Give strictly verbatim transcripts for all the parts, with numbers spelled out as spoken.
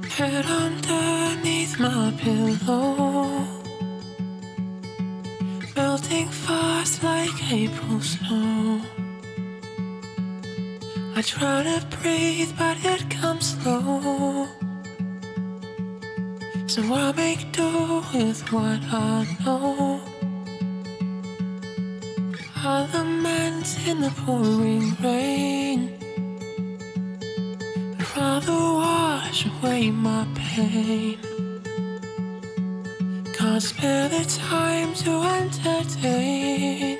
Head underneath my pillow, melting fast like April snow. I try to breathe, but it comes slow. So I make do with what I know. I lament in the pouring rain, I'd rather wash away my pain. Can't spare the time to entertain.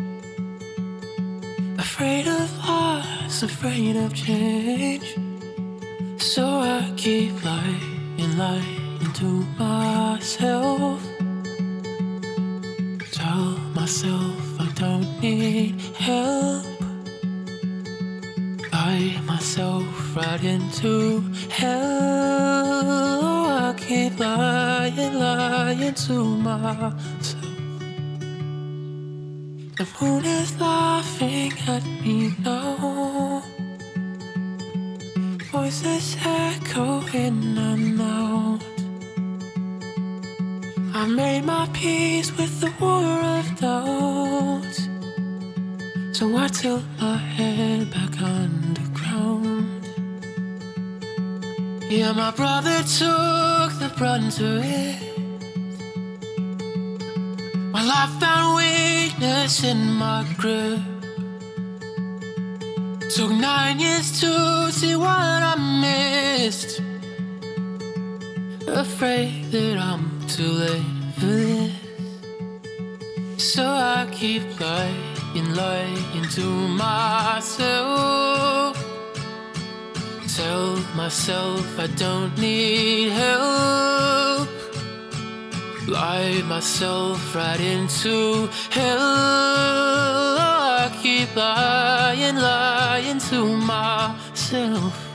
Afraid of loss, afraid of change. So I keep lying, lying to myself. Tell myself I don't need help. Lie myself right into hell. I keep lying, lying to myself. The moon is laughing at me now. Voices echo in and out. I made my peace with the war of doubt. So I tilt my head back underground. Yeah, my brother took the brunt of it. Well, I found weakness in my grip. Took nine years to see what I missed. Afraid that I'm too late for this. So I keep lying, lying to myself. Tell myself I don't need help. Lie myself right into hell. I keep lying, lying to myself.